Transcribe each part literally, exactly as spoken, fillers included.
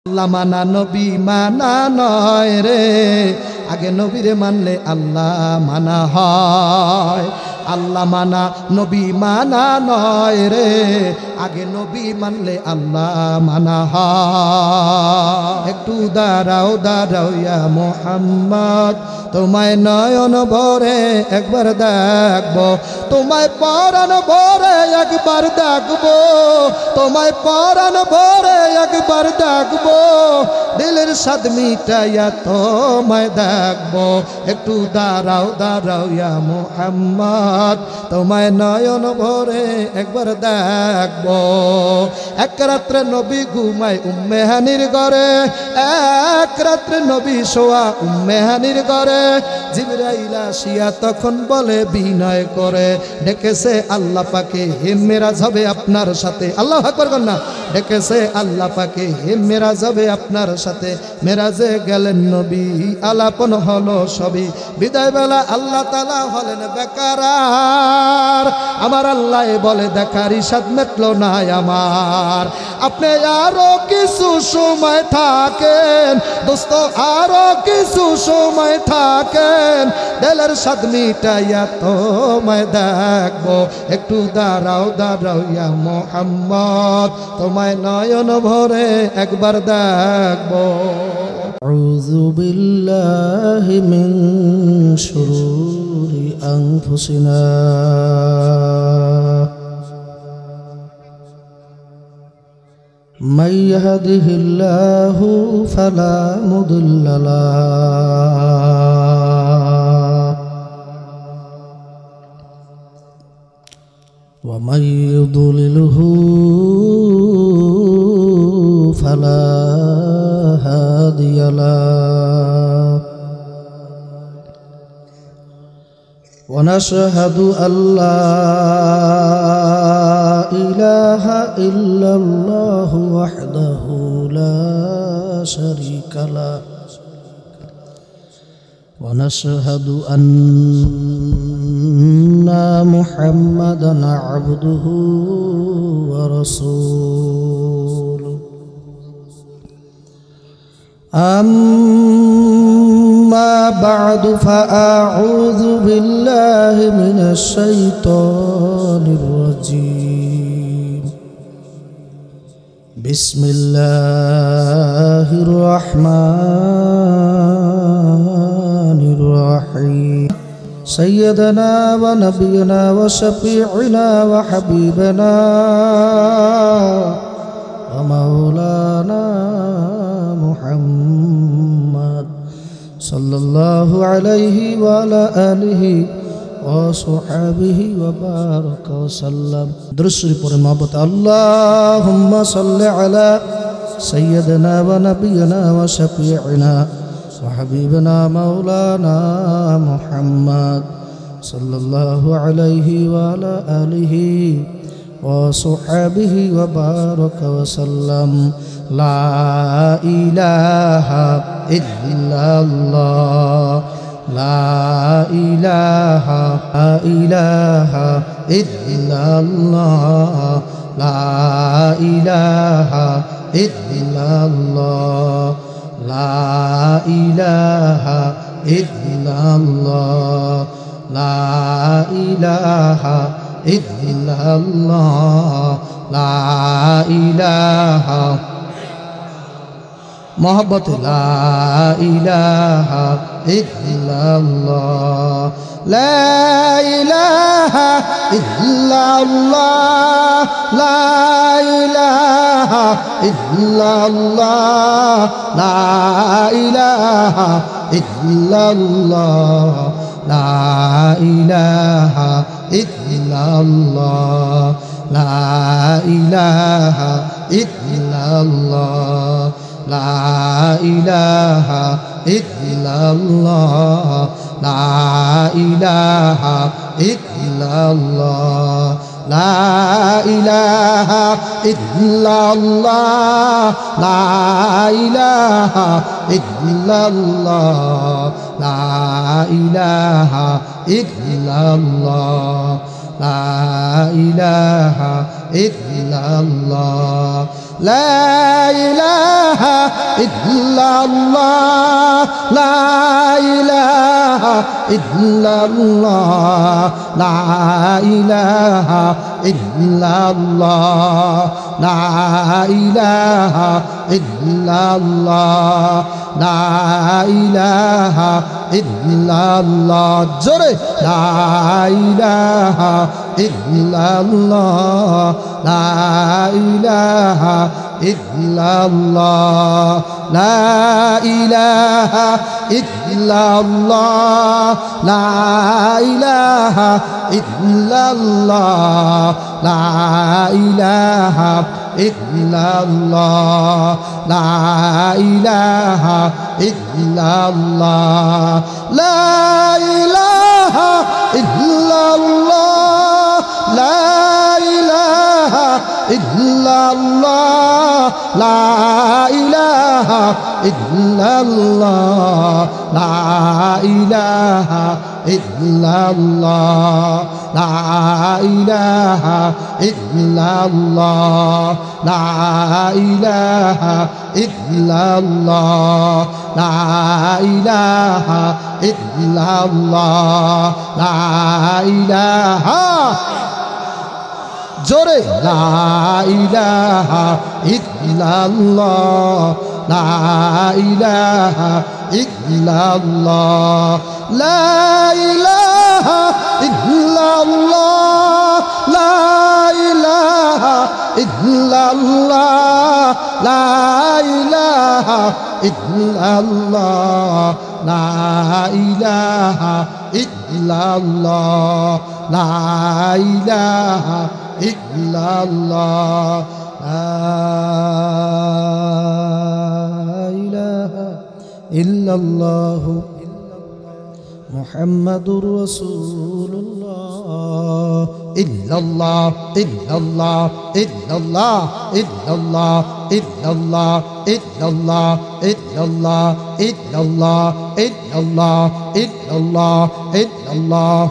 আল্লাহ মানা নবী মানা নয় রে, আগে নবীরে মানলে আল্লাহ মানা হয়। আল্লাহ মানা নবী মানা নয় রে, আগে নবী মানলে আল্লাহ মানা হয়। একটু দাঁড়াও দাঁড়াও ইয়া মুহাম্মদ, তোমায় নয়ন ভরে একবার দেখবো, তোমায় পরাণ ভরে একবার দেখবো, তোমায় পরাণ ভরে একবার দেখবো, দিলের স্বাদ মিটাইয়া তোমায় দেখবো। একটু দাঁড়াও দাঁড়াও ইয়া মুহাম্মদ, তোমায় নয়ন ভরে একবার দেখবো। এক রাত্রে নবী ঘুমায় উম্মে হানির ঘরে, এক রাত্রে নবী শোয়া উম্মে হানির ঘরে। জিবরাইল আসিয়া তখন বলে বিনয় করে, ডেকেছে আল্লাহ পাকে, হে মেরাজ হবে আপনার সাথে। আল্লাহু আকবার বলেন না। ডেকেছে আল্লাহ পাকে, হে মেরাজ হবে আপনার সাথে। মেরাজে গেলেন নবী, আলাপন হলো সবই। বিদায় বেলা আল্লাহ তাআলা হলেন বেকারার। আমার আল্লাহ বলে দেখার ইসাদ মেটলো না আমার। আপনি আরো কিছু সময় থাকেন দোস্ত, আরো কিছু সময় থাকেন, দিলের স্বাদ মিটাইয়া তোমায় দেখবো। একটু দাঁড়াও দাঁড়াও ইয়া মুহাম্মদ, তোমায় নয়ন ভরে একবার দেখবো। আউযু বিল্লাহি মিন শুরুরি আনফুসিনা মান ইয়াহদিহিল্লাহু ফালা মুদিল্লা লাহু ওয়া মান ইউদ্লিলহু ফালা হাদিয়া লাহু। ওয়া নাশহাদু আল্লা ইলাহা ইল্লাল্লাহু ওয়াহদাহু লা শারীকা লাহু ওয়া নাশহাদু আন্না মুহাম্মাদান আবদুহু ওয়া রাসূলুহু। أما بعد فأعوذ بالله من الشيطان الرجيم. بسم الله الرحمن الرحيم. سيدنا ونبينا وشفيعنا وحبيبنا ومولانا محمد صلى الله عليه وعلى آله وصحبه وبارك وسلم. درسي پر محبت اللهم صل على سيدنا ونبينا وشفيعنا وحبيبنا مولانا محمد صلى الله عليه وعلى آله وصحبه وبارك وسلم. لا إله إلا الله لا إله إله إلا الله لا إله إلا الله لا إله إلا الله لا إله إلا الله لا إله محبت لا إله إلا الله لا إله إلا الله لا إله إلا الله لا إله إلا الله لا إله إلا الله لا إله إلا الله لا إله إلا الله لا إله إلا الله لا إله إلا الله لا إله إلا الله لا إله إلا الله لا إله ইল্লাল্লাহ লা ইলাহা ইল্লাল্লাহ লা ইলাহা ইল্লাল্লাহ লা ইলাহা ইল্লাল্লাহ লা ইলাহা ইল্লাল্লাহ লা ইলাহা ইল্লাল্লাহ জোরে লা ইলাহা ইল্লাল্লাহ লা ইলাহা ইল্লাল্লাহ লা ইলাহা ইল্লাল্লাহ লা ইলাহা ইল্লাল্লাহ লা ইলাহা ইল্লাল্লাহ লা ইলাহা ইল্লাল্লাহ লা ইলাহা ইল্লাল্লাহ লা ইলাহা ইল্লাল্লাহ লা ইলাহা ইল্লাল্লাহ লা ইলাহা ইল্লাল্লাহ লা ইলাহা ইল্লাল্লাহ লা ইলাহা ইল্লাল্লাহ লা ইলাহা ইল্লাল্লাহ লা ইলাহা জোরে লা ইলাহা ইল্লাল্লাহ লা ইলাহা ইল্লাল্লাহ লা ইলাহা ইল্লাল্লাহ লা ইলাহা ইল্লাল্লাহ লা ইলাহা ইল্লাল্লাহ লা ইলাহা ইল্লাল্লাহ লা ইলাহা ইল্লাল্লাহ লা ইলাহা ইল্লাল্লাহ মুহাম্মাদুর রাসূলুল্লাহ ইল্লাল্লাহ ইল্লাল্লাহ ইল্লাল্লাহ ইল্লাল্লাহ ইল্লাল্লাহ ইল্লাল্লাহ ইল্লাল্লাহ ইল্লাল্লাহ ইল্লাল্লাহ ইল্লাল্লাহ ইল্লাল্লাহ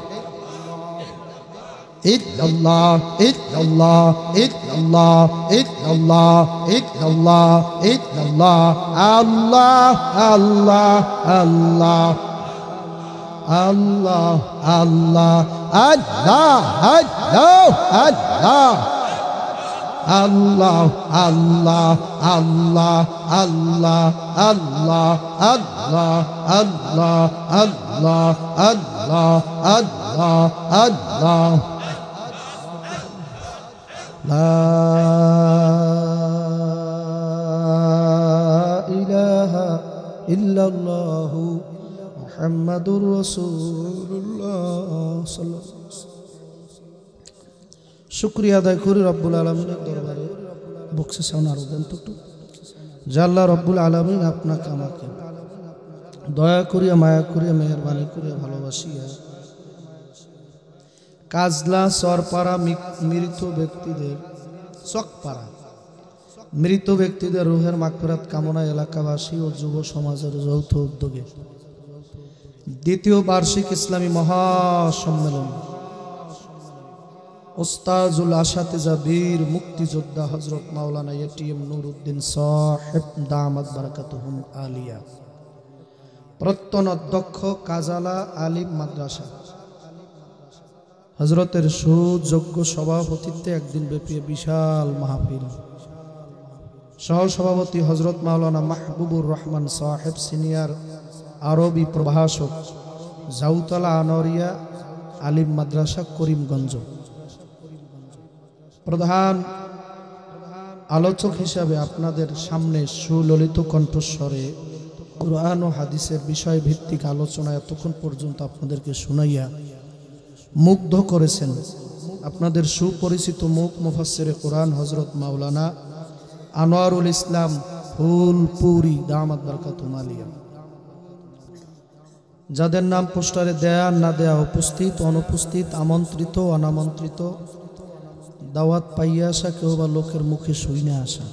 ইল্লাল্লাহ ইল্লাল্লাহ ইল্লাল্লাহ ইল্লাল্লাহ ইল্লাল্লাহ ইল্লাল্লাহ আল্লাহ আল্লাহ আল্লাহ আল্লাহ আল্লাহ আল্লাহ আল্লাহ আল্লাহ আল্লাহ আল্লাহ আল্লাহ আল্লাহ আল্লাহ আল্লাহ আল্লাহ আল্লাহ আল্লাহ আল্লাহ লা ইলাহা ইল্লাল্লাহু মুহাম্মাদুর রাসূলুল্লাহ সাল্লাল্লাহু আলাইহি ওয়াসাল্লাম। শুকরিয়া আদায় করি রব্বুল আলামিনের দরবারে বকশে সাউন আরো দেন তো যা আল্লাহ রব্বুল আলামিন আপনাকে আমাকে দয়া করিয়া মায়া করিয়া মেহেরবানি করিয়া ভালোবাসিয়া কাজলা সরপাড়া মৃত ব্যক্তিদের চকপাড়া মৃত ব্যক্তিদের রুহের মাগফিরাত কামনা এলাকাবাসী ও যুব সমাজের যৌথ উদ্যোগে দ্বিতীয় বার্ষিক ইসলামী মহাসম্মেলন ওস্তাজুল আসাতিজা বীর মুক্তিযোদ্ধা হযরত মাওলানা এটিএম নুরউদ্দিন সাহেব দামাত বারাকাতুহুম আলিয়া প্রত্যন অধ্যক্ষ কাজালা আলিম মাদ্রাসা হযরতের সুযোগ্য সভাপতিত্বে একদিন ব্যাপী বিশাল মাহফিল সহ সভাপতি হযরত মাওলানা মাহবুবুর রহমান সাহেব সিনিয়র আরবি প্রভাষক জাউতলা আনোয়ারিয়া আলিম মাদ্রাসা করিমগঞ্জ প্রধান আলোচক হিসাবে আপনাদের সামনে সুললিত কণ্ঠস্বরে কুরআন ও হাদিসের বিষয় ভিত্তিক আলোচনা এতক্ষণ পর্যন্ত আপনাদেরকে শুনাইয়া মুগ্ধ করেছেন আপনাদের সুপরিচিত মুখ মুফাসসিরে কোরআন হযরত মাওলানা আনোয়ারুল ইসলাম ফুলপুরি দামাত বারাকাতুহুম আলিয়া যাদের নাম পোস্টারে দেয়া না দেয়া উপস্থিত অনুপস্থিত আমন্ত্রিত অনামন্ত্রিত দাওয়াত পাইয়া আসা কেউ বা লোকের মুখে শুইনা আসা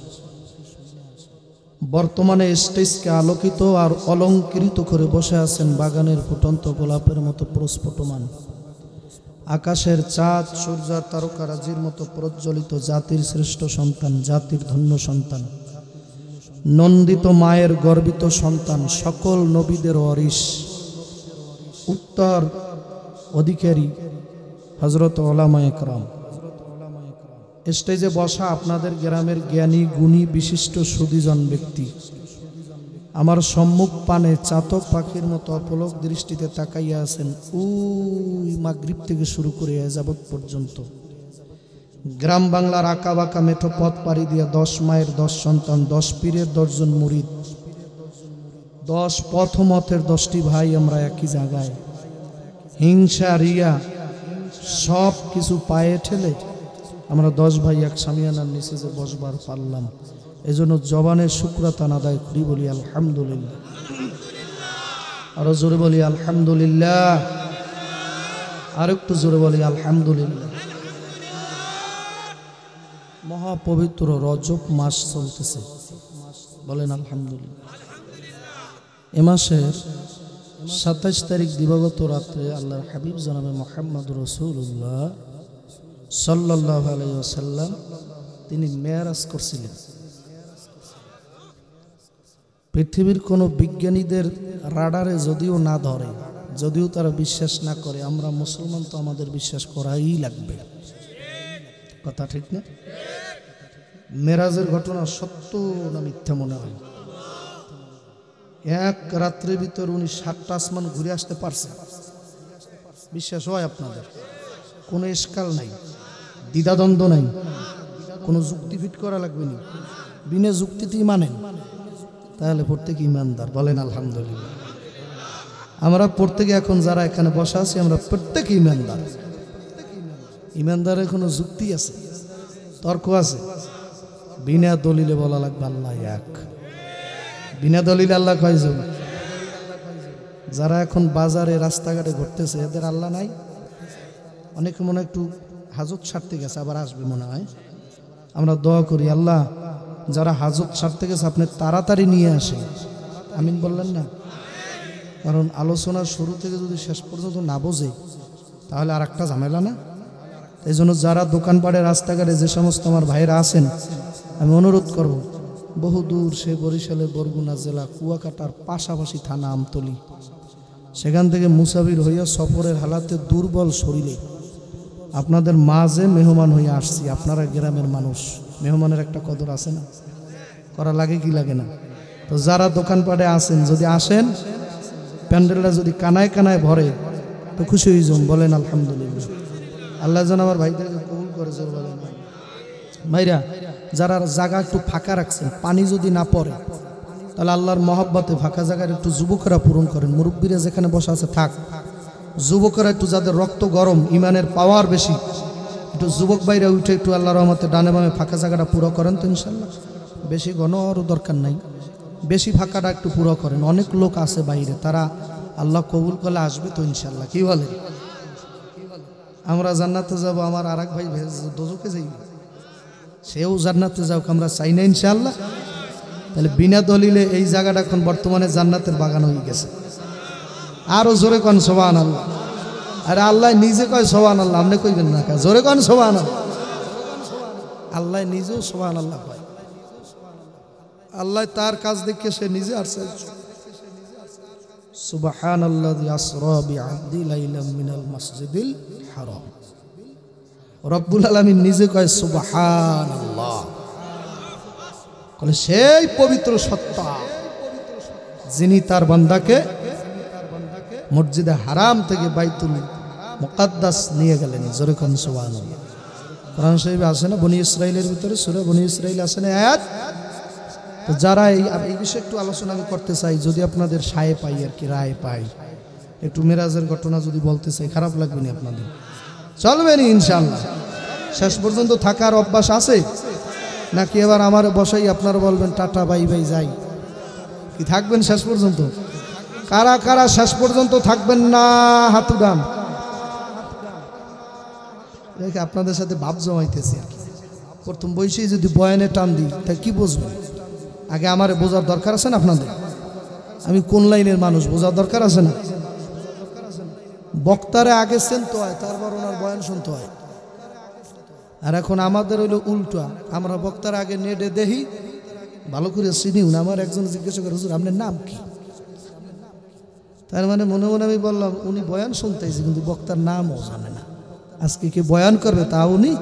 বর্তমানে স্টেজকে আলোকিত আর অলঙ্কৃত করে বসে আছেন বাগানের ফুটন্ত গোলাপের মতো প্রস্ফুটমান আকাশের চাঁদ সূর্য তারকারাজির মতো প্রজ্বলিত জাতির শ্রেষ্ঠ সন্তান, জাতির ধন্য সন্তান, নন্দিত মায়ের গর্বিত সন্তান, সকল নবীদের ওয়ারিস, উত্তর অধিকারী হযরত উলামায়ে কেরাম। স্টেজে বসা আপনাদের গ্রামের জ্ঞানী গুণী বিশিষ্ট সুদীজন ব্যক্তি, আমার সম্মুখ পানে চাতক পাখির মতো অপলক দৃষ্টিতে তাকাইয়া আছেন ওই মাগরিব থেকে শুরু করে যাবত পর্যন্ত। গ্রাম বাংলার আঁকা বাঁকা মেঠো পথ পাড়ি দিয়া দশ মায়ের দশ সন্তান, দশ পীরের দশজন মুরিদ, দশ পথমথের দশটি ভাই, আমরা একই জায়গায়। হিংসা রিয়া সব কিছু পায়ে ঠেলে আমরা দশ ভাই এক সামিয়ানার নিচে যে বসবার পারলাম, এজন্য জবানের শুকরাতান আদায় করি, বলি আলহামদুলিল্লাহ। আরো জোরে বলি আলহামদুলিল্লাহ, আর একটু জোরে বলি আলহামদুলিল্লাহ। মহাপবিত্র রজব মাস চলতেছে, বলেন আলহামদুলিল্লাহ। এ মাসের সাতাইশ তারিখ দিবাগত রাত্রে আল্লাহর হাবিব জনাবে মুহাম্মদ রাসূলুল্লাহ সাল্লাল্লাহু আলাইহি ওয়াসাল্লাম তিনি মেরাজ করছিলেন। পৃথিবীর কোনো বিজ্ঞানীদের রাডারে যদিও না ধরে, যদিও তারা বিশ্বাস না করে, আমরা মুসলমান তো আমাদের বিশ্বাস করাই লাগবে, কথা ঠিক না? মেরাজের ঘটনা সত্য না মিথ্যা মনে হয়? এক রাত্রের ভিতর উনি সাতটা আসমান ঘুরে আসতে পারছে, বিশ্বাস হয় আপনাদের? কোনো ইশকাল নাই, দ্বিধাদ্বন্দ্ব নাই, কোনো যুক্তি ফিট করা লাগবে না, বিনা যুক্তিতেই মানেন, তাহলে প্রত্যেকে ইমানদার, বলেন আলহামদুলিল্লাহ। আমরা প্রত্যেকে এখন যারা এখানে বসা আছি আমরা প্রত্যেকে ইমানদার। ইমানদারের কোনো যুক্তি আছে, তর্ক আছে? বিনা দলিলে বলা লাগবে আল্লাহ এক। বিনা দলিলে আল্লাহ কয়জন? যারা এখন বাজারে রাস্তাঘাটে ঘুরতেছে এদের আল্লাহ নাই? অনেকে মনে একটু হাজত ছাড়তে গেছে, আবার আসবে মনে হয়। আমরা দোয়া করি আল্লাহ যারা হাজত ছাড়তে গেছে আপনি তাড়াতাড়ি নিয়ে আসেন, আমিন বললেন না? কারণ আলোচনার শুরু থেকে যদি শেষ পর্যন্ত না বোঝে তাহলে আর একটা ঝামেলা না? এই জন্য যারা দোকানপাটে রাস্তাঘাটে যে সমস্ত আমার ভাইরা আছেন আমি অনুরোধ করব, বহু দূর সে বরিশালের বরগুনা জেলা কুয়াকাটার পাশাপাশি থানা আমতলী, সেখান থেকে মুসাফির হইয়া সফরের হালাতে দুর্বল শরীরে আপনাদের মাঝে মেহমান হইয়া আসছি। আপনারা গ্রামের মানুষ, মেহমানের একটা কদর আছে না? করা লাগে কি লাগে না? তো যারা দোকানপাটে আছেন যদি আসেন, প্যান্ডেলটা যদি কানায় কানায় ভরে তো খুশি হয়ে যান, বলেন আলহামদুলিল্লাহ। আল্লাহ যেন আমার ভাইদেরকে কবুল করে, জোর বলেন ভাইরা। যারা জায়গা একটু ফাঁকা রাখছেন, পানি যদি না পড়ে তাহলে আল্লাহর মহব্বতে ফাঁকা জায়গার একটু যুবকরা পূরণ করেন। মুরব্বীরা যেখানে বসা আছে থাক, যুবকরা একটু যাদের রক্ত গরম, ইমানের পাওয়ার বেশি, একটু যুবক ভাইরা উঠে একটু আল্লাহর রহমতে ডানে বামে ফাঁকা জায়গাটা পুরো করেন তো ইনশাল্লাহ। বেশি ঘন আরও দরকার নাই, বেশি ফাঁকাটা একটু পুরো করেন। অনেক লোক আছে বাইরে, তারা আল্লাহ কবুল করলে আসবে তো ইনশাল্লাহ, কি বলে? আমরা জান্নাতে যাব, আমার আর এক ভাই দোজখে যাই, সেও জান্নাতে যাওক, আমরা চাই না ইনশাল্লাহ। তাহলে বিনা দলিলে এই জায়গাটা এখন বর্তমানে জান্নাতের বাগান হয়ে গেছে। আরো জোরে কন সুবহানাল্লাহ। আরে আল্লাহ নিজে কয় সুবহানাল্লাহ, আপনি কইবেন না? জোরে কন সুবহানাল্লাহ। আল্লাহ নিজেও সুবহানাল্লাহ কয়। আল্লাহ তার কাজ দেখে সে নিজে আসছে, সুবহানাল্লাযী আসরা বিআবদি লাইলাম মিনাল মাসজিদিল হারাম। রব্বুল আলামিন নিজে কয় সুবহানাল্লাহ, সেই পবিত্র সত্তা যিনি তার বান্দাকে মসজিদে হারাম থেকে বাইতুল মুকাদ্দাস নিয়ে গেলেন। জোরে কোন সুবহানাল্লাহ। কোরআন শরীফে আছে না বনি ইসরাইলের ভিতরে, সূরা বনি ইসরাইল আছে না আয়াত? তো যারা এই এই বিষয়ে একটু আলোচনা আমি করতে চাই, যদি আপনাদের সায় পাই আর কি, রায় পাই, একটু মেরাজের ঘটনা যদি বলতে চাই, খারাপ লাগবে না আপনাদের? চলবে না ইনশাআল্লাহ? শেষ পর্যন্ত থাকার অভ্যাস আছে নাকি এবার আমার বসাই আপনারা বলবেন টাটা বাই বাই যাই? কি থাকবেন শেষ পর্যন্ত? কারা কারা শেষ পর্যন্ত থাকবেন না হাত উঠান। দেখে আপনাদের সাথে ভাব জমাইতেছি আর কি। প্রথম বয়সেই যদি বয়ানে টান দিই তা কি বুঝবেন? আগে আমার বোঝার দরকার আছে না আপনাদের? আমি কোন লাইনের মানুষ বোঝার দরকার আছে না? বক্তারে আগে চিনতে হয়, তারপর ওনার বয়ান শুনতে হয়। আর এখন আমাদের হইলো উল্টা, আমরা বক্তার আগে নেটে দেখি, ভালো করে চিনিও না। আমার একজন জিজ্ঞাসা করে, হুজুর আপনার নাম কি? তার মানে মনে মনে আমি বললাম, উনি বয়ান শুনতেছি কিন্তু বক্তার নামও জানে না। আজকে কি বয়ান করবে তা উনি,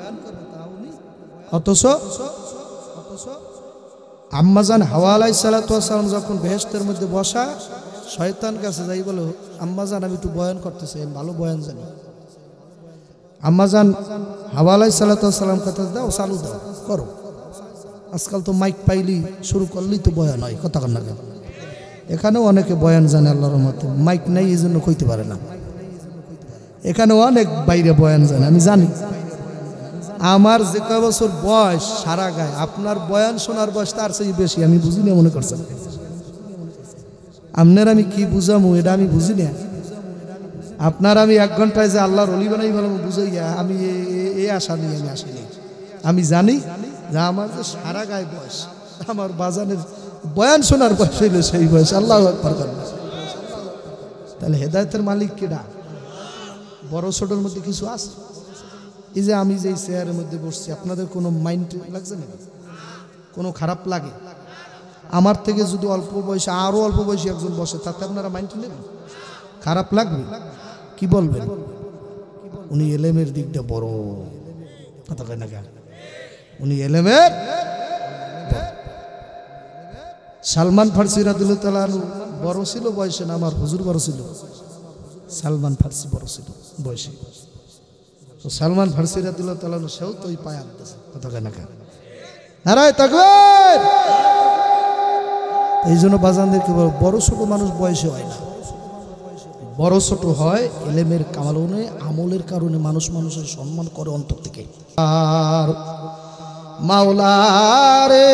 অথচ আম্মাজান হাওয়া আলাইহিস সালাতু ওয়াস সালাম যখন বেহেশতের মধ্যে বসা, শয়তান কাছে যাই বলো, আম্মাজান আমি একটু বয়ান করতেছি, আমি ভালো বয়ান জানি। আম্মাজান হাওয়া আলাইহিস সালাতু ওয়াস সালাম কথা দাও, চালু দাও, করো। আজকাল তো মাইক পাইলি শুরু করলেই তো বয়ান হয়, কথা কন না কেন? এখানেও অনেকে বয়ান জানে আল্লাহর রহমতে, মাইক নাই এই জন্য কইতে পারে না। এখানেও অনেক বাইরে বয়ান জানে, আমি জানি। আমার যে কয় বছর বয়স সারা গায়ে, আপনার বয়ান শোনার বয়স তার চেয়ে বেশি, আমি বুঝি না মনে করছেন। আপনার আমি কি বুঝামো এটা আমি বুঝি না। আপনার আমি এক ঘন্টায় যে আল্লাহর অলি বানাই বলবো বুঝাইয়া, আমি এ আশা নিয়ে আমি আসিনি। আমি জানি যে আমার যে সারা গায়ে বয়স, আমার বাজানের বয়ান শোনার বয়স হইল সেই বয়স। আল্লাহু আকবার। তাহলে হেদায়েতের মালিক কেডা? বড় ছোটর মধ্যে কিছু আছে? এই যে আমি যে চেয়ারের মধ্যে বসছি, আপনাদের কোনো মাইন্ড লাগছে না? কোনো খারাপ লাগে? আমার থেকে যদি অল্প বয়সে আরো অল্প বয়সী একজন বসে, তাতে আপনারা মাইন্ড নেবেন? খারাপ লাগবে? কি বলবেন? উনি এলেমের দিকটা বড়, কথা কয় না কেন? উনি এলেমের। সালমান ফার্সি রাদিয়াল্লাহু তাআলা আনহু বড় ছিল বয়সে না আমার হুজুর বড় ছিল? সালমান ফার্সি বড় ছিল বয়সে। তো সালমান ফার্সি রাদিয়াল্লাহু তাআলা আনহু সেও তো এই পায় আনতেছে, কথা কয় না কেন? নারায়ে তাকবীর। এই জন্য বাজানদেরকে বড় ছোট মানুষ বয়সে হয় না, বড় ছোট হয় এলেমের কারণে, আমলের কারণে মানুষ মানুষের সম্মান করে অন্তর থেকে। আর মাওলা রে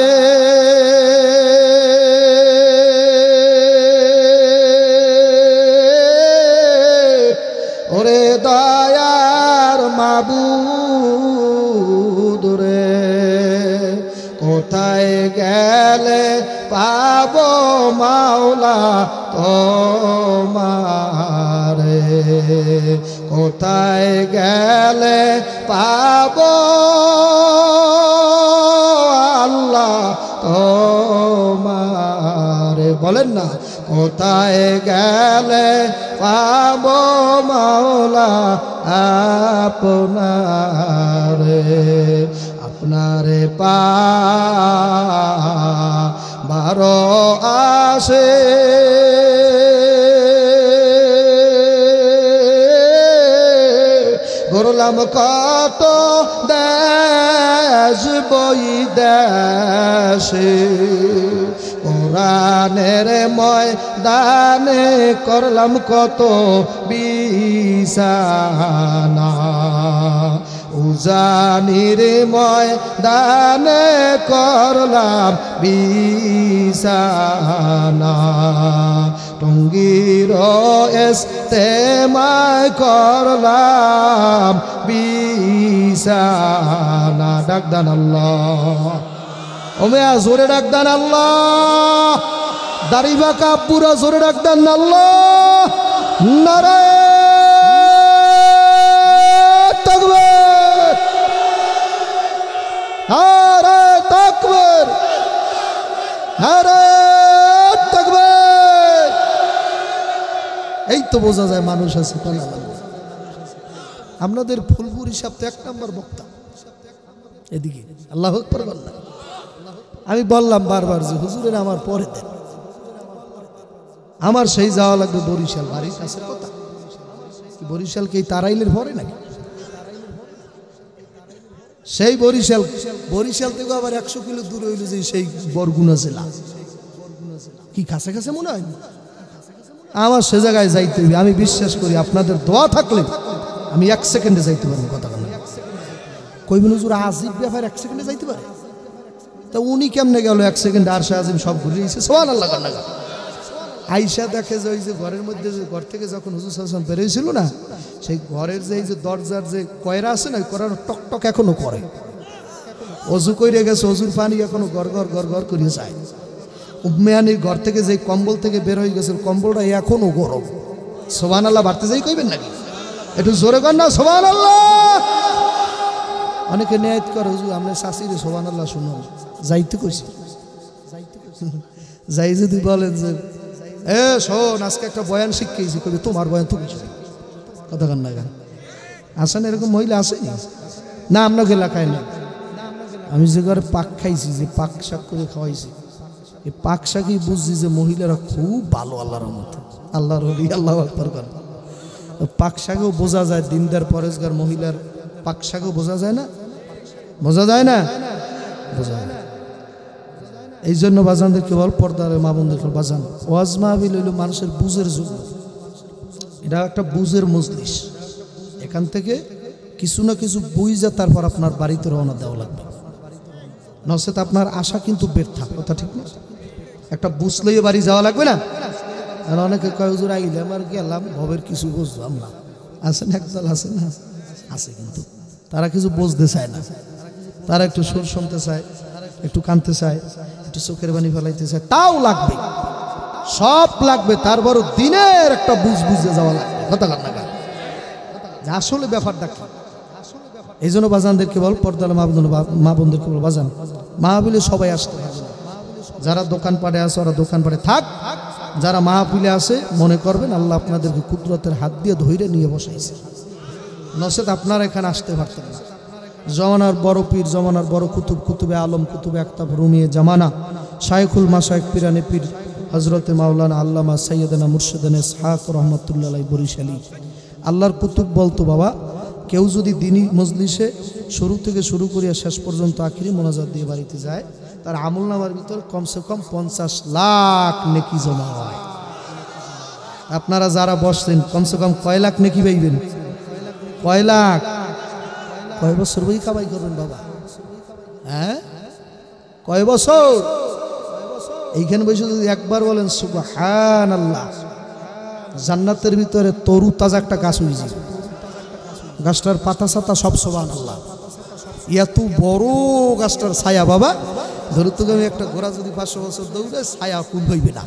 ওরে দয়ার মাবুদ রে, কোথায় গেলে পাবো মাওলা তোমারে, কোথায় গেলে পাবো আল্লাহ তোমারে? বলেন না, কোথায় গেলে পাবো মাওলা আপনারে, আপনারে পা বারো আসে গরলাম কত দেশ বই দেশে, কোরআনের ময়দানে করলাম কত বিছানা, উজানির ময়দানে করলাম বিছানা, টঙ্গীর ইস্তেমায় করলাম বিছানা। ডাকদান আল্লাহ, ওমেয়া জোরে ডাকদান আল্লাহ, দাড়িবা কাপুরা জোরে ডাকদান আল্লাহ। নারায়ে তাকবীর, নারায়ে তাকবীর, নারায়ে তাকবীর। এই তো বোঝা যায় মানুষ আছে। আপনাদের ফুলপুর হিসাব তো এক নম্বর বক্তা এদিকে, আল্লাহু আকবার বললাম। আমি বললাম বারবার যে হুজুরের আমার পরে দেন, আমার সেই যাওয়া লাগবে বরিশাল, বাড়ির কাছে কথা। বরিশাল কি তারাইলের পরে নাকি? সেই বরিশাল, বরিশাল থেকে আবার একশো কিলো দূরে হইল যে সেই বরগুনা জেলা, কি কাছে কাছে মনে হয়? আমার সে জায়গায় যাইতে হবে। আমি বিশ্বাস করি আপনাদের দোয়া থাকলে আমি এক সেকেন্ডে যাইতে পারবো, কথা বলেন। কইবেন হুজুর আজিব ব্যাপার এক সেকেন্ডে যাইতে পারে? তা উনি কেমনে গেল এক সেকেন্ডে? আর শাহ আজিম সব ঘুরে দিয়েছে, সুবহানাল্লাহ। আইসা দেখে যে ওই যে ঘরের মধ্যে, যে ঘর থেকে যখন হুজুর সাল্লাল্লাহু আলাইহি ওয়াসাল্লাম বেরিয়েছিল না, সেই ঘরের যে এই যে দরজার যে কয়রা আছে না, কয়রা টক টক এখনো করে। অজু করে গেছে, অজুর পানি এখনো গড় গড় গড় গড় করে যায়। উম্মেয়ানির ঘর থেকে যে কম্বল থেকে বের হয়ে গেছে, কম্বলটা এখনো গরম। সুবহানাল্লাহ বাড়তে যাই কইবেন নাকি? একটু জোরে কর না সুবহানাল্লাহ। অনেকে নিয়ত করে হুজুর আমরা শাশিরে সুবহানাল্লাহ শুনুন, যাইতে কইছি যাই যদি বলেন যে এ শোন আজকে একটা বয়ান শিখিয়েছি, কবি তোমার বয়ান তুমি কথা কান না গান আসেন, এরকম মহিলা আসেনি না আপনাকে এলাকায় না। আমি যে ঘরে পাক খাইছি, যে পাক শাক করে খাওয়াইছি, এই পাক শাকই বুঝছি যে মহিলারা খুব ভালো আল্লাহর মতো, আল্লাহর হলি আল্লাহ আকবার করেন। পাক শাকেও বোঝা যায় দিনদার পরেশগার মহিলার পাক শাকেও বোঝা যায় না, বোঝা যায় না, বোঝা যায়। এই জন্য বাজানদেরকে বল পর্দার মা বোনদেরকে বাজান, ওয়াজ মাহফিল হইল মানুষের বুঝের জন্য, এটা একটা বুঝের মজলিস। এখান থেকে কিছু না কিছু বুঝা তারপর আপনার বাড়িতে রওনা দেওয়া লাগবে, নচেত আপনার আশা কিন্তু ব্যর্থ। কথা ঠিক না? একটা বুঝলেই বাড়ি যাওয়া লাগবে না। আর অনেকে কয় হুজুর আইলে আমার গেলাম ভবের কিছু বুঝলাম না, আছে না একদল আছে না, আছে কিন্তু তারা কিছু বুঝতে চায় না, তারা একটু সুর শুনতে চায়, একটু কানতে চায়, একটু চোখের বাণী ফেলাইতে চায়, তাও লাগবে, সব লাগবে, তারপরও দিনের একটা বুঝ বুঝে যাওয়া লাগবে। কথা কার না আসলে ব্যাপারটা কি? এই জন্য বাজানদেরকে বল পর্দার মা বোন মা বোনদেরকে বল বাজান মাহফিলে সবাই আসতে পারবে না। যারা দোকানপাটে আছে ওরা দোকানপাটে থাক, যারা মাহফিলে আসে মনে করবেন আল্লাহ আপনাদেরকে কুদরতের হাত দিয়ে ধইরে নিয়ে বসাইছে, নচেত আপনারা এখানে আসতে পারতেন না। জমানার বড় পীর, জমানার বড় কুতুব, কুতুবে আলম, কুতুবে আক্তাব রুমিয়ে জামানা, শায়খুল মাশায়েখ পিরানে পীর হজরতে মাওলানা আল্লামা সৈয়দনা মুর্শিদানে ইসহাক রহমতুল্লাহ আলাইহি বরিশালী আল্লাহর কুতুব বলতো, বাবা কেউ যদি দিনই মজলিসে শুরু থেকে শুরু করিয়া শেষ পর্যন্ত আখিরি মোনাজাত দিয়ে বাড়িতে যায়, তার আমল নামার ভিতর কমসে কম পঞ্চাশ লাখ নেকি জমা হয়। আপনারা যারা বসছেন কমসে কম কয় লাখ নেকি পাইবেন? কয় লাখ? কয় বছর বই কামাই করবেন বাবা? হ্যাঁ কয় বছর? এইখানে বসে যদি একবার বলেন সুবহানাল্লাহ, জান্নাতের ভিতরে তরু তাজা একটা গাছ হয়েছে, গাছটার পাতা সাতা সব সুবহানাল্লাহ, এত বড় গাছটার ছায়া বাবা ধরো তো আমি একটা ঘোড়া যদি পাঁচশো বছর দৌড়ে ছায়া কোন হইবে না,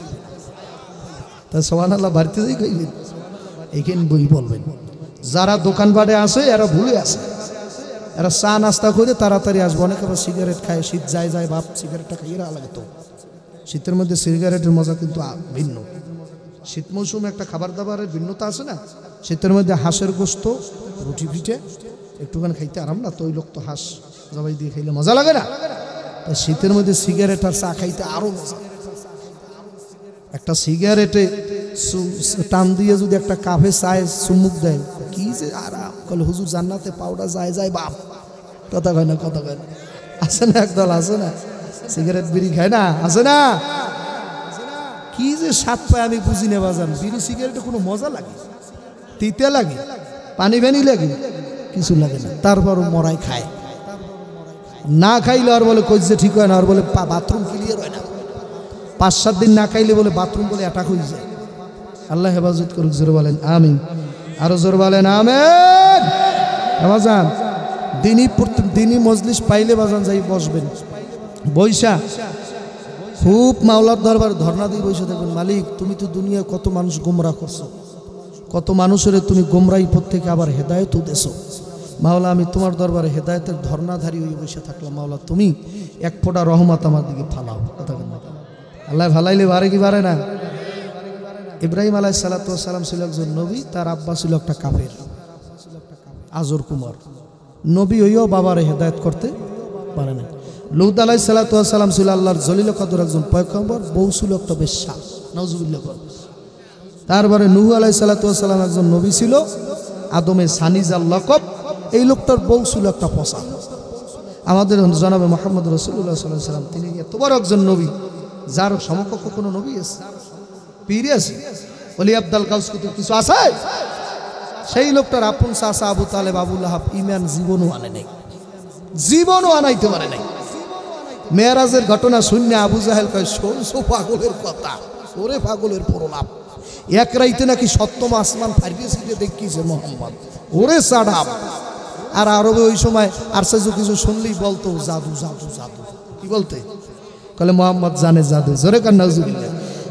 তা সুবহানাল্লাহ বাড়িতে যাই কইবেন, এইখানে বই বলবেন। যারা দোকানপাটে আসে এরা ভুলে আসে, এরা চা নাস্তা করে তাড়াতাড়ি আসবে, অনেকে আবার সিগারেট খায়, শীত যায় যায় বাপ সিগারেটটা খাইয়ে লাগে, তো শীতের মধ্যে সিগারেটের মজা কিন্তু ভিন্ন। শীত মৌসুমে একটা খাবার দাবারের ভিন্নতা আছে না, শীতের মধ্যে হাঁসের গোস্ত রুটি পিঠে একটুখানি খাইতে আরাম না, তৈলক তো হাঁস জবাই দিয়ে খাইলে মজা লাগে না, তাই শীতের মধ্যে সিগারেট আর চা খাইতে আরো মজা। একটা সিগারেটে টান দিয়ে যদি একটা কাফে চায় চুমুক দেয়, কি যে আরাম, কলে হুজুর জান্নাতে পাউডার যায় যায় বাপ, কথা কয় না, কথা কয় না, আছে না একদল আছে না সিগারেট বিড়ি খায় না, আছে না, কি যে স্বাদ পায় আমি বুঝি না বাজান। বিড়ি সিগারেটে কোনো মজা লাগে? তিতে লাগে, পানি ভ্যানি লাগে, কিছু লাগে না, তারপরও মরাই খায়। না খাইলে আর বলে কইছে ঠিক হয় না, আর বলে বাথরুম ক্লিয়ার হয় না, পাঁচ সাত দিন না খাইলে বলে বাথরুম বলে অ্যাটাক হয়ে যায়। আল্লাহ হেফাজত করুক, জোরে বলেন আমিন, আরো জোরে বলেন আমিন। বাজান দিনই দিনই মজলিস পাইলে বাজান যাই বসবেন, বৈশা খুব মাওলার দরবার ধর্ণা দিয়ে বসে দেখবেন, মালিক তুমি তো দুনিয়ায় কত মানুষ গোমরা করছো, কত মানুষের তুমি গোমরাই পথ থেকে আবার হেদায়েত দেছো, মাওলা আমি তোমার দরবারে হেদায়েতের ধর্ণাধারী হয়ে বসে থাকলাম, মাওলা তুমি এক ফোঁটা রহমত আমার দিকে ফালাও। কথা বলেন আল্লাহ ভালাইলে বারে কি বারে না। ইব্রাহিম আলাইহিস সালাতু ওয়াস সালাম ছিল একজন নবী, তার আব্বা ছিল একটা কাফের, আজর কুমার, নবী হইও বাবারে হেদায়েত করতে পারে না। লূত আলাইহিস সালাতু ওয়াস সালাম ছিল আল্লাহর জলিল কদর একজন পয়গম্বর, বউ ছিল একটা বেশ্যা, নাউজুবিল্লাহ। তারপরে নূহ আলাইহিস সালাতু ওয়াস সালাম একজন নবী ছিল, আদমে সানিজাল লকব, এই লোকটার বউ ছিল একটা পচা। আমাদের জনাবে মুহাম্মদ রাসূলুল্লাহ সাল্লাল্লাহু আলাইহি ওয়াসাল্লাম তিনি এত বড় একজন নবী, যার সমকক্ষ কোনো নবী আছে? পীর আছে? ওলি আব্দুল গাউস কুতুব কিছু আছে? সেই লোকটার আপন চাচা আবু তালেব আবু লাহাব ঈমান জীবনও আনে নাই, জীবনও আনাইতে পারে নাই। মেরাজের ঘটনা শূন্য আবু জাহেল কয় শোনছো পাগলের কথা, ওরে পাগলের প্রলাপ, এক রাইতে নাকি সপ্তম আসমান ফারিয়ে ছিটে দেখিয়েছে মোহাম্মদ, ওরে সাডাব। আর আরবে ওই সময় আর সাজু কিছু শুনলেই বলতো জাদু জাদু জাদু, কি বলতে? কলে মোহাম্মদ জানে জাদু, জোরে কান নাউজুবিল্লাহ।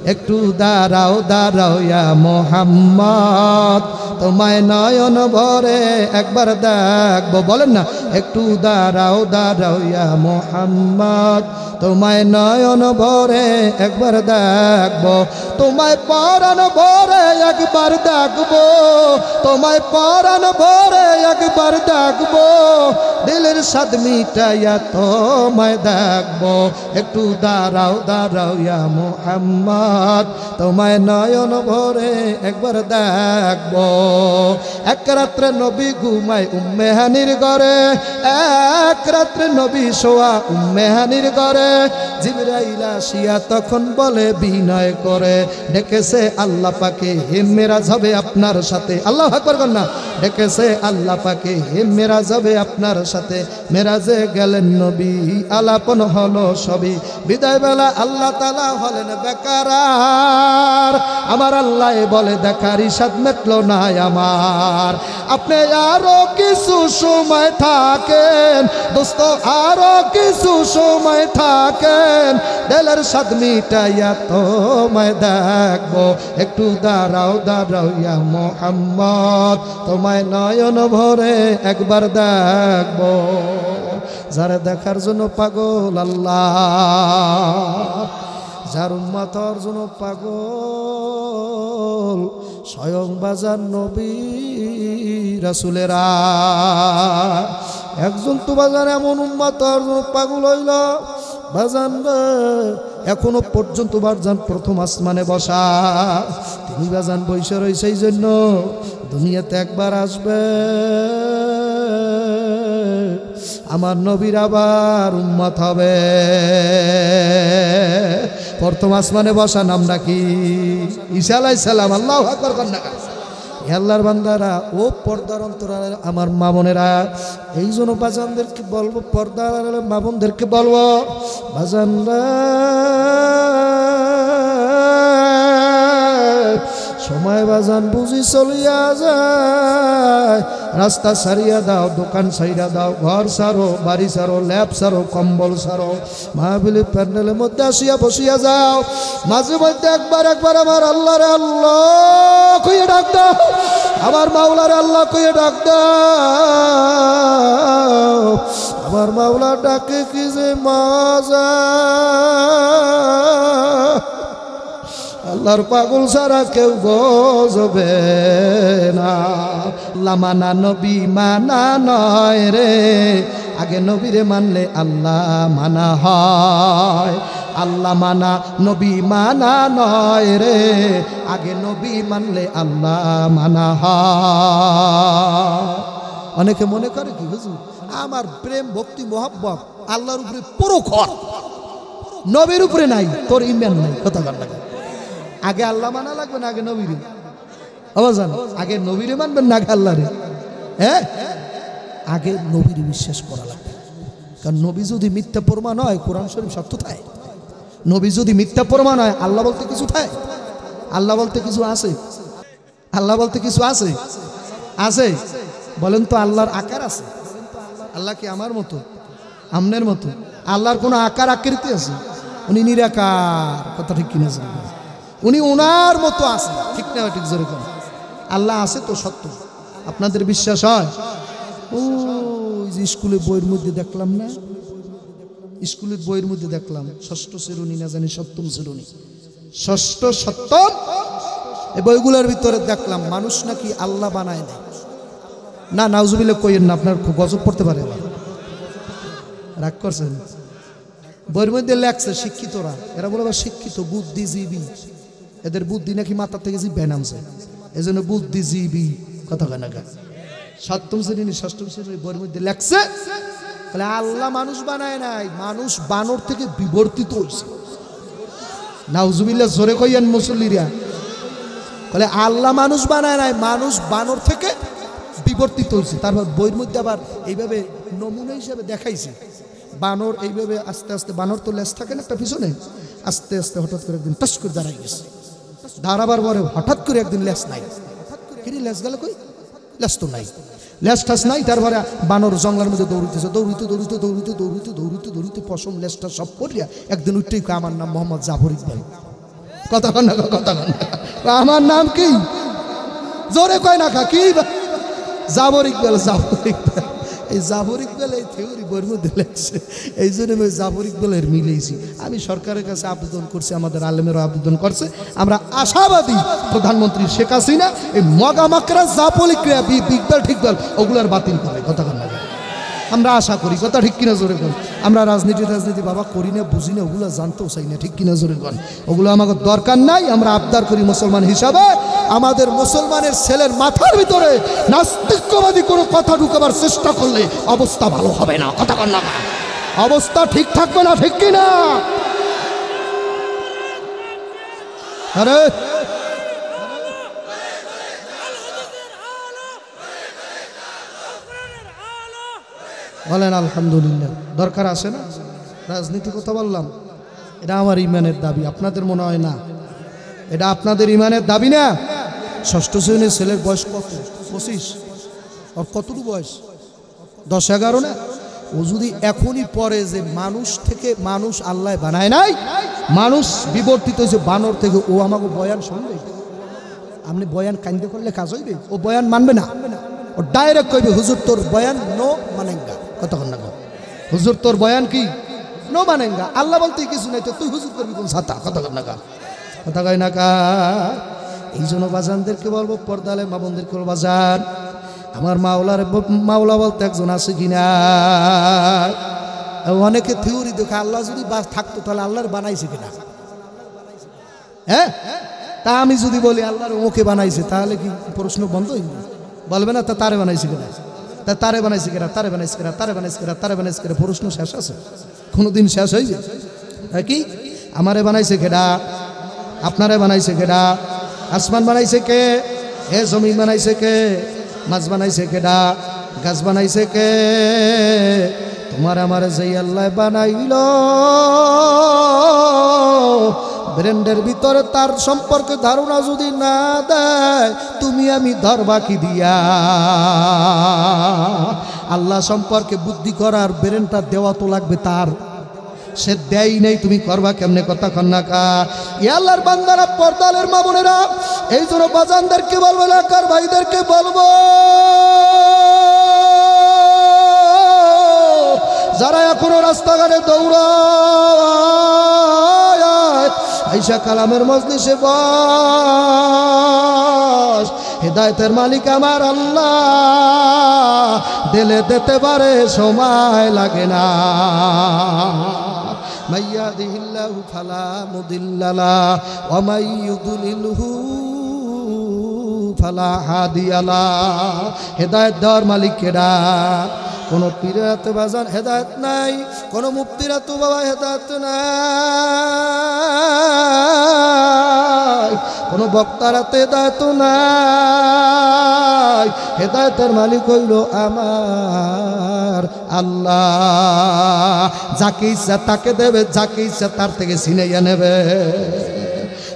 একটু দাঁড়াও দাঁড়াও ইয়া মোহাম্মদ তোমায় নয়ন ভরে একবার দেখবো বলেন না একটু দাঁড়াও দাঁড়াও ইয়া মোহাম্মদ তোমায় নয়ন ভরে একবার দেখবো তোমায় পরাণ ভরে একবার দেখবো তোমায় পরাণ ভরে একবার দেখবো দিলের স্বাদ মিটাইয়া তোমায় দেখবো একটু দাঁড়াও দাঁড়াও ইয়া মোহাম্মদ তোমায় নয়ন ভরে একবার দেখবো এক রাত্রে নবী ঘুমায় উম্মে হানির ঘরে এক রাত্রে নবী শোয়া উম্মে হানির ঘরে জিবরাইল আসিয়া তখন বলে বিনয় করে ডেকেছে আল্লাহ পাকে হে মেরাজ হবে আপনার সাথে আল্লাহু আকবার বলেন না ডেকেছে আল্লাহ পাকে হে মেরাজ হবে আপনার সাথে মেরাজে গেলেন নবী আলাপন হলো সবই বিদায় বেলা আল্লাহ তাআলা হলেন বেকার আমার আল্লাহ বলে দেখার ইসাদ মেটলো না আমার আপনি আরো কিছু সময় থাকেন দোস্ত আরো কিছু সময় থাকেন দিলের স্বাদ মিটাইয়া তোমায় দেখবো একটু দাঁড়াও দাঁড়াও ইয়া মোহাম্মদ তোমায় নয়ন ভরে একবার দেখবো যারা দেখার জন্য পাগল আল্লাহ যার উম্মতের জন্য পাগল স্বয়ং বাজার নবী রাসূলেরা একজন তো বাজার এমন উম্মতের জন্য পাগল হইল বাজান এখনো পর্যন্ত বাজান প্রথম আসমানে বসা তিনি বাজান বৈশা রয়েছে সেই জন্য দুনিয়াতে একবার আসবে আমার নবীর আবার উম্মত হবে প্রথম আসমানে বসা নাম নাকি ঈসা আলাইহিস সালাম আল্লাহু আকবার কন্যা আল্লাহর বান্দারা ও পর্দার অন্তরালে আমার মা বোনেরা এই জন্য বাজানদেরকে বলবো পর্দার মা বোনদেরকে বলবো বাজানরা সময় বাজান বুঝি চলিয়া যায় রাস্তা সারিয়া দাও দোকান সাইরা দাও ঘর সারো বাড়ি সারো ল্যাব সারো কম্বল সারো মাহফিল প্যান্ডেলের মধ্যে আসিয়া বসিয়া যাও মাঝে মধ্যে একবার একবার আমার আল্লাহ রে আল্লাহ কইয়ে ডাক দাও আমার মাওলা রে আল্লাহ কইয়ে ডাক দাও আমার মাওলা ডাকে কি যে মজা আল্লাহর পাগল ছাড়া কেউ বুঝবে না আল্লাহ মানা নবী মানা নয় রে আগে নবীরে মানলে আল্লাহ মানা হয় আল্লাহ মানা নবী মানা নয় রে আগে নবী মানলে আল্লাহ মানা হয় অনেকে মনে করে কি হুজুর আমার প্রেম ভক্তি মহব্বত আল্লাহর উপরে পুরো খর নবীর উপরে নাই তোর ইমান নাই কথা বল না আগে আল্লাহ মানা লাগবে না আগে নবীরে আওয়াজান আগে নবীরে মানবেন না আগে আল্লাহরে হ্যাঁ আগে নবীরে বিশ্বাস করা লাগবে কারণ নবী যদি মিথ্যা প্রমাণ হয় কোরআন শরীফ সত্য থাকে নবী যদি মিথ্যা প্রমাণ হয় আল্লাহ বলতে কিছু থাকে আল্লাহ বলতে কিছু আছে আল্লাহ বলতে কিছু আছে আছে বলেন তো আল্লাহর আকার আছে আল্লাহ কি আমার মতো আমনের মতো আল্লাহর কোনো আকার আকৃতি আছে উনি নিরাকার কথা ঠিক কিনা উনি ওনার মতো আছে ঠিক না ঠিক যেরকম আল্লাহ আছে তো সত্য আপনাদের বিশ্বাস হয় ও যে স্কুলে বইয়ের মধ্যে দেখলাম না স্কুলের বইয়ের মধ্যে দেখলাম ষষ্ঠ শ্রেণী না জানি সপ্তম শ্রেণী ষষ্ঠ সপ্তম এই বইগুলোর ভিতরে দেখলাম মানুষ নাকি আল্লাহ বানায় না না নাউজুবিল্লাহ কইেন না আপনার খুব গজব পড়তে পারে রাগ করছেন বইয়ের মধ্যে লেখছে শিক্ষিতরা এরা বলে শিক্ষিত বুদ্ধিজীবী এদের বুদ্ধি নাকি মাথা থেকে জিব্বে নামছে এই জন্য বুদ্ধিজীবী কথা কয় না সপ্তম শ্রেণী ষষ্ঠম শ্রেণীর বইয়ের মধ্যে লেখছে তাহলে আল্লাহ মানুষ বানায় নাই মানুষ বানর থেকে বিবর্তিত হয়েছে নাউজুবিল্লাহ জোরে কইয়েন মুসল্লিরা তাহলে আল্লাহ মানুষ বানায় নাই মানুষ বানর থেকে বিবর্তিত হয়েছে তারপর বইয়ের মধ্যে আবার এইভাবে নমুনা হিসেবে দেখাইছে বানর এইভাবে আস্তে আস্তে বানর তো লেজ থাকে না একটা পিছনে আস্তে আস্তে হঠাৎ করে একদিন টাস করে দাঁড়াই গেছে দাঁড়াবার পরে হঠাৎ করে একদিন লেজ নাই কিরে লেজ গেল কই লেজ তো নাই লেজ ঠাস নাই তারপরে বানর জঙ্গলের মধ্যে দৌড়িতেছে দৌড়িতে দৌড়িতে দৌড়িতে দৌড়িতে দৌড়িতে দৌড়িতে পশম লেজটা সব পড়িয়া একদিন উঠতেই আমার নাম মোহাম্মদ জাফর ইকবাল কথা কন না, কথা কন না। আমার নাম কি? জোরে কয় না, কি? জাবর ইকবাল। জাবর ইকবাল, এই জাবর ইকবাল এই থিওরি বইয়ের মধ্যে লেখছে, এই জন্য আমি জাবর ইকবালের মিলেছি। আমি সরকারের কাছে আবেদন করছি, আমাদের আলেমেরও আবেদন করছে। আমরা আশাবাদী প্রধানমন্ত্রী শেখ হাসিনা এই মগা মাকড়া জাবর ইকবাল ঠিকবাল ওগুলার বাতিল করে। কথা কন না, আমরা আশা করি। কথা ঠিক কিনা জোরে কন। আমরা রাজনীতি রাজনীতি বাবা করি না, বুঝি না, ওগুলো জানতেও চাই না। ঠিক কিনা জোরে কন। ওগুলো আমাকে দরকার নাই। আমরা আবদার করি মুসলমান হিসাবে, আমাদের মুসলমানের ছেলের মাথার ভিতরে নাস্তিকবাদী কোনো কথা ঢুকাবার চেষ্টা করলে অবস্থা ভালো হবে না। কথা কন না, অবস্থা ঠিক থাকবে না। ঠিক কিনা? আরে বলেন আলহামদুলিল্লাহ। দরকার আছে না? রাজনীতি কথা বললাম, এটা আমার ইমানের দাবি, আপনাদের মনে হয় না? এটা আপনাদের ইমানের দাবি না? ষষ্ঠ শ্রেণীর ছেলের বয়স কত? পঁচিশ। ওর কতটুকু বয়স? দশ এগারো না? ও যদি এখনই পড়ে যে মানুষ থেকে মানুষ আল্লাহ বানায় নাই, মানুষ বিবর্তিত হয়েছে বানর থেকে, ও আমাকে বয়ান শুনবে? আপনি বয়ান কান্দে করলে কাজ হইবে? ও বয়ান মানবে না, ও ডাইরেক্ট কইবে হুজুর তোর বয়ান নো মানেঙ্গা। কতক্ষণ না, হুজুর তোর বয়ান কি নো মানেঙ্গা। আল্লাহ বলতে কিছু নাই, তো তুই হুজুর করবি কোন ছাতা? কতক্ষণ না, কথা কয় না কা। এই জন্য বাজানদেরকে বলবো, পর্দালে মা বোনদেরকে বলবো, বাজান আমার মাওলার মাওলা বলতে একজন আছে কিনা? অনেকে থিওরি দেখে আল্লাহ যদি থাকতো তাহলে আল্লাহর বানাইছে কিনা? হ্যাঁ, তা আমি যদি বলি আল্লাহর ওকে বানাইছে, তাহলে কি প্রশ্ন বন্ধ হয়ে যাবে? বলবে না তা তারে বানাইছে কিনা, তা তারে বানাইছে কিনা, তারে বানাইছে কিনা, তারে বানাইছে কিনা, তারে বানাইছে কিনা, প্রশ্ন শেষ আছে? কোনোদিন শেষ হয়ে যায় কি? আমারে বানাইছে কেডা? আপনারে বানাইছে কেডা? আসমান বানাইছে কে? এ জমিন বানাইছে কে? মাছ বানাইছে কেডা? গাছ বানাইছে কে? তোমার আমার যেই আল্লাহ বানাইল, ব্রেন্ডের ভিতরে তার সম্পর্কে ধারণা যদি না দেয়, তুমি আমি ধরবা কি দিয়া? আল্লাহ সম্পর্কে বুদ্ধি করার ব্রেনটা দেওয়া তো লাগবে তার, সে দেয় নেই, তুমি করবা কেমনে? কথা কন্যাকা। ই আল্লাহর বান্দারা, পর্দালের মা বোনেরা, এই জন্য বাজানদেরকে বলবো, এলাকার ভাইদেরকে বলবো, যারা এখনো রাস্তাঘাটে দৌড়ায়, আইসা কালামের মজলিসে বস। হেদায়েতের মালিক আমার আল্লাহ, দিলে দিতে পারে, সময় লাগে না। মাইয়াদিহিল্লাহু ফালা মুদিল্লা লাহু ওয়া মাই ইউদ্লিলহু ফালা হাদিয়া লাহু। হেদায়েত দেওয়ার মালিক কেডা? কোনো পীরের হাতে বাজান হেদায়েত নাই, কোনো মুফতির হাতে বাবা হেদায়েত নাই, কোনো বক্তার হাতে হেদায়েত নাই। হেদায়েতের মালিক হইল আমার আল্লাহ। যাকে ইচ্ছা তাকে দেবে, যাকে ইচ্ছা তার থেকে ছিনাইয়া নেবে।